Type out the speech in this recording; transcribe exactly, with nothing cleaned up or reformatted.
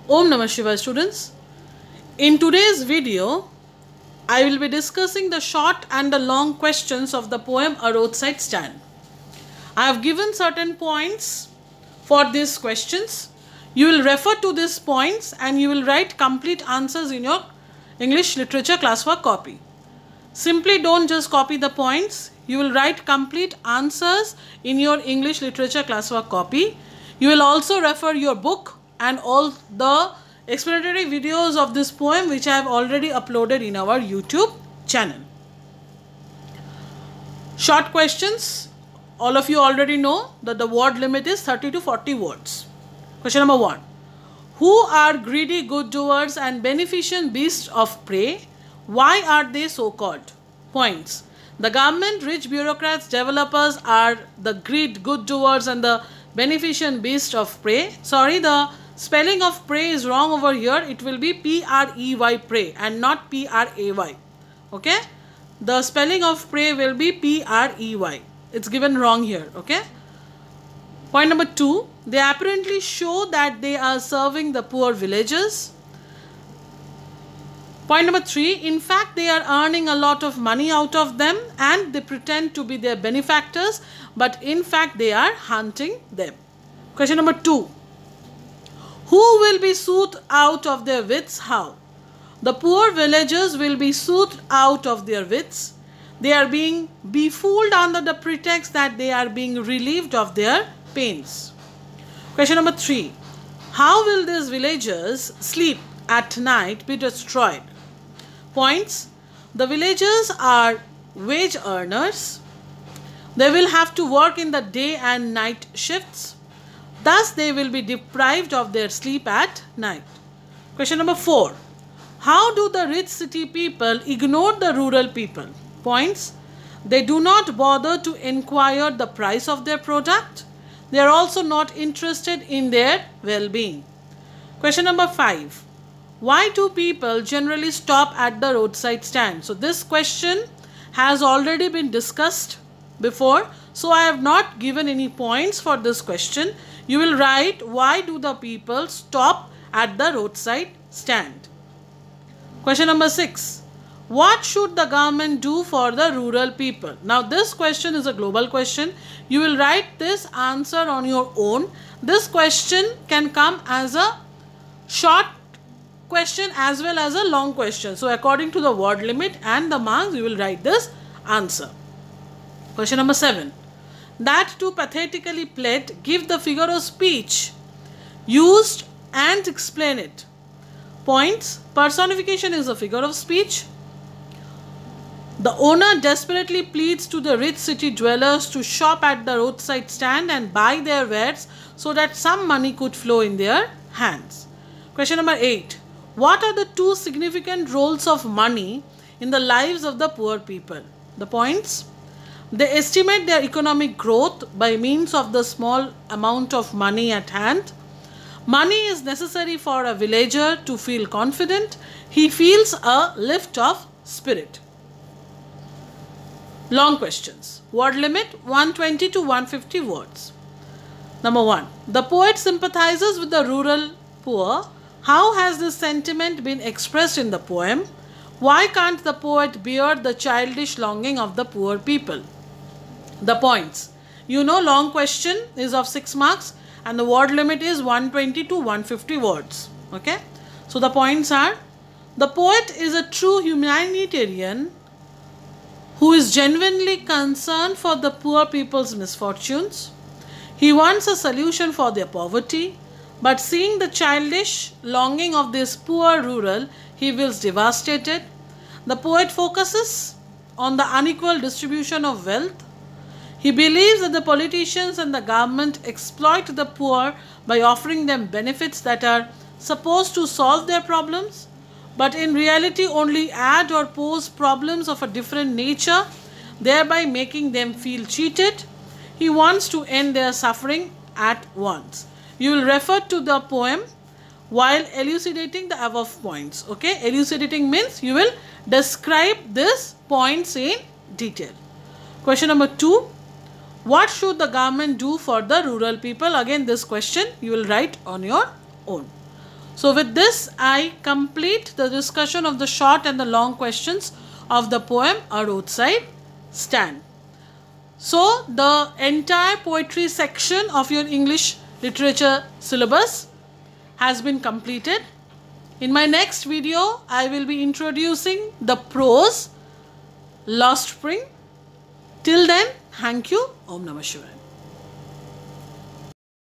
Om Namah Shivaya students. In today's video, I will be discussing the short and the long questions of the poem A Roadside Stand. I have given certain points for these questions. You will refer to these points and you will write complete answers in your English literature classwork copy. Simply don't just copy the points. You will write complete answers in your English literature classwork copy. You will also refer your book and all the explanatory videos of this poem which I have already uploaded in our YouTube channel. Short questions. All of you already know that the word limit is thirty to forty words. Question number one. Who are greedy good doers and beneficent beasts of prey? Why are they so called? Points. The government, rich bureaucrats, developers are the greed good doers and the beneficent beast of prey. Sorry, the spelling of prey is wrong over here. It will be P R E Y, prey, and not P R A Y. Okay? The spelling of prey will be P R E Y. It's given wrong here. Okay? Point number two. They apparently show that they are serving the poor villagers. Point number three. In fact, they are earning a lot of money out of them and they pretend to be their benefactors, but in fact they are hunting them. Question number two. Who will be soothed out of their wits? How? The poor villagers will be soothed out of their wits. They are being befooled under the pretext that they are being relieved of their pains. Question number three. How will these villagers sleep at night be destroyed? Points. The villagers are wage earners. They will have to work in the day and night shifts. Thus, they will be deprived of their sleep at night. Question number four. How do the rich city people ignore the rural people? Points. They do not bother to inquire the price of their product. They are also not interested in their well-being. Question number five. Why do people generally stop at the roadside stand? So this question has already been discussed before. So I have not given any points for this question. You will write, why do the people stop at the roadside stand? Question number six. What should the government do for the rural people? Now this question is a global question. You will write this answer on your own. This question can come as a short question as well as a long question. So according to the word limit and the marks, you will write this answer. Question number seven. That too pathetically pled, give the figure of speech used and explain it. Points. Personification is a figure of speech. The owner desperately pleads to the rich city dwellers to shop at the roadside stand and buy their wares so that some money could flow in their hands. Question number eight. What are the two significant roles of money in the lives of the poor people? The points. They estimate their economic growth by means of the small amount of money at hand. Money is necessary for a villager to feel confident. He feels a lift of spirit. Long questions. Word limit one twenty to one fifty words. Number one. The poet sympathizes with the rural poor. How has this sentiment been expressed in the poem? Why can't the poet bear the childish longing of the poor people? The points. You know, long question is of six marks and the word limit is one twenty to one fifty words. Okay. So the points are, the poet is a true humanitarian who is genuinely concerned for the poor people's misfortunes. He wants a solution for their poverty, but seeing the childish longing of this poor rural, he feels devastated. The poet focuses on the unequal distribution of wealth. He believes that the politicians and the government exploit the poor by offering them benefits that are supposed to solve their problems, but in reality only add or pose problems of a different nature, thereby making them feel cheated. He wants to end their suffering at once. You will refer to the poem while elucidating the above points. Okay, elucidating means you will describe these points in detail. Question number two. What should the government do for the rural people? Again, this question you will write on your own. So with this, I complete the discussion of the short and the long questions of the poem A Roadside Stand. So the entire poetry section of your English literature syllabus has been completed. In my next video, I will be introducing the prose, Lost Spring. Till then, thank you. Om Namah Shivaya.